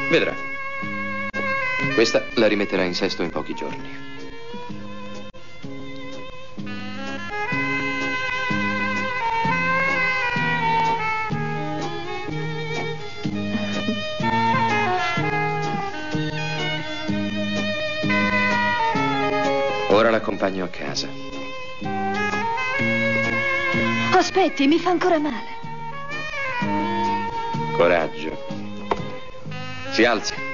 Vedrà. Questa la rimetterà in sesto in pochi giorni. Ora l'accompagno a casa. Aspetti, mi fa ancora male. Coraggio. Si alzi.